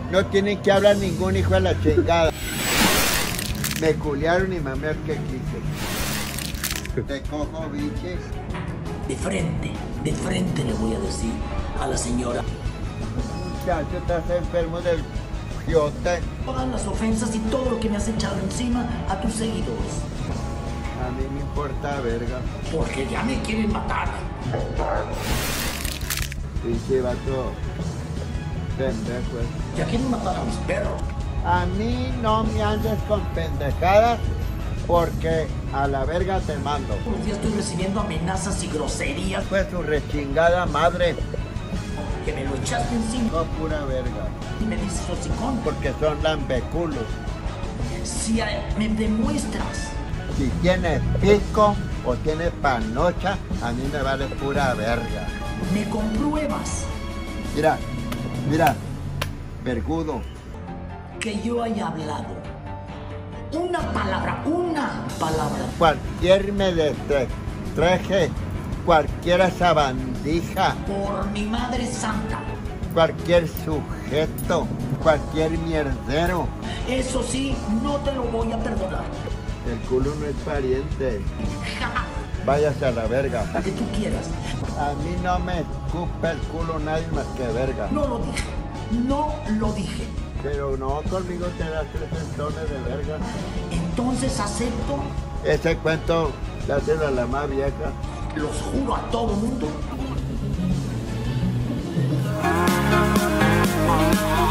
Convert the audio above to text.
No tienen que hablar ningún hijo de la chingada. Me culiaron y mamé que quise. Te cojo, biches. De frente le voy a decir a la señora. Muchacho, estás enfermo del fiote. Todas las ofensas y todo lo que me has echado encima a tus seguidores. A mí me importa verga. Porque ya me quieren matar. Pinche vato pendejo. Ya quieren matar a mis perros. A mí no me andes con pendejadas porque a la verga te mando. Todos los días estoy recibiendo amenazas y groserías. Pues tu rechingada madre. Que me lo echaste encima. No, pura verga. Y me dices hocicón. Porque son lambeculos. Si me demuestras. Si tienes pico o tienes panocha, a mí me vale pura verga. Me compruebas. Mira, vergudo. Que yo haya hablado una palabra. Cualquier me traje, cualquier sabandija, Por mi madre santa. cualquier sujeto, cualquier mierdero. Eso sí, no te lo voy a perdonar. El culo no es pariente. Váyase a la verga. La que tú quieras. A mí no me escupe el culo nadie más que verga. No lo dije. Pero no, conmigo te das 3 centones de verga. Entonces acepto. Ese cuento dáselo a la más vieja. Los juro a todo mundo.